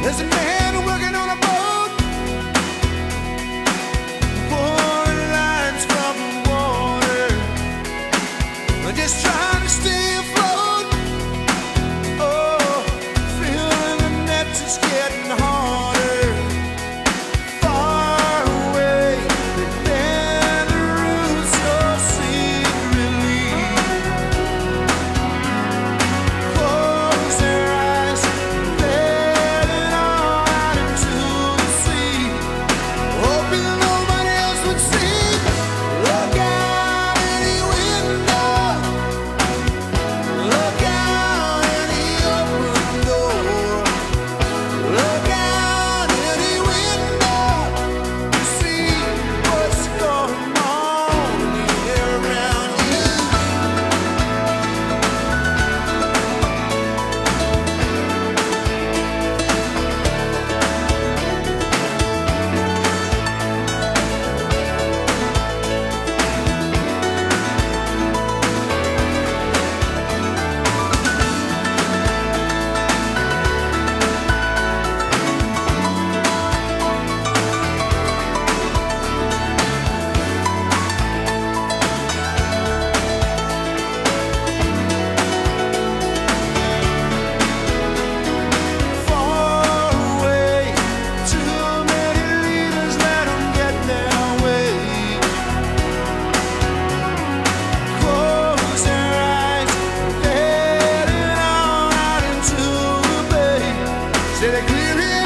There's a man working on a boat, pouring lines from the water, just trying to stay afloat. Oh, feeling the nets is getting harder. Far away, they bend the roots so secretly. Close their eyes, let it all out into the sea, hoping nobody else would see. Look out any window, look out any open door, look out any window to see what's going on here around you. Far away, too many leaders let 'em get their way. Close their eyes, let it all out into the bay. Say they're clearing